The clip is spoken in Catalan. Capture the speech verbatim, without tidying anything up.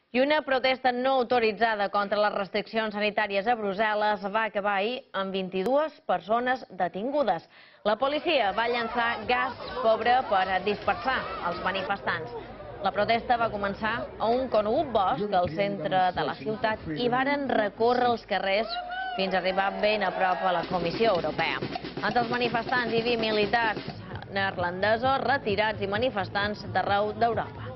I una protesta no autoritzada contra les restriccions sanitàries a Brussel·les va acabar ahir amb vint-i-dues persones detingudes. La policia va llançar gas pobre per dispersar els manifestants. La protesta va començar a un conegut bosc al centre de la ciutat i varen recórrer els carrers fins a arribar ben a prop a la Comissió Europea. Entre els manifestants hi havia militars neerlandesos, retirats i manifestants d'arreu d'Europa.